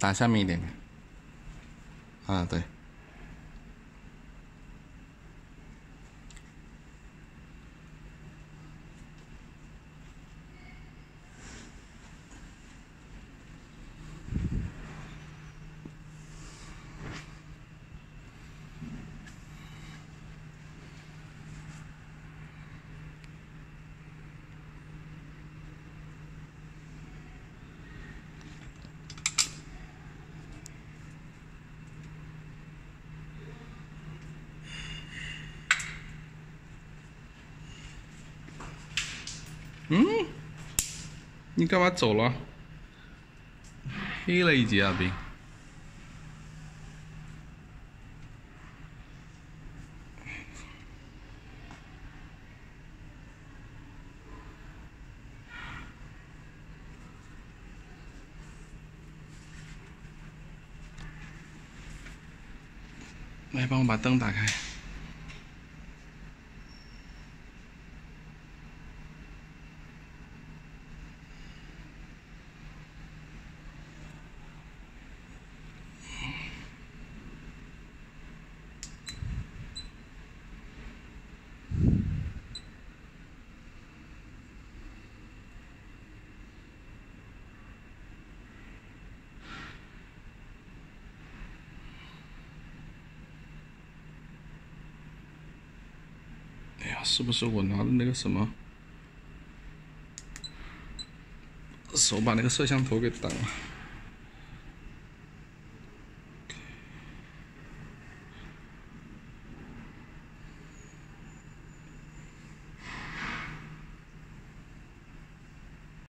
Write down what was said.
打下面一点。啊，对。嗯，你干嘛走了？黑了一截啊，兵。来，帮我把灯打开。哎呀，是不是我拿的那个什么手把那个摄像头给挡了？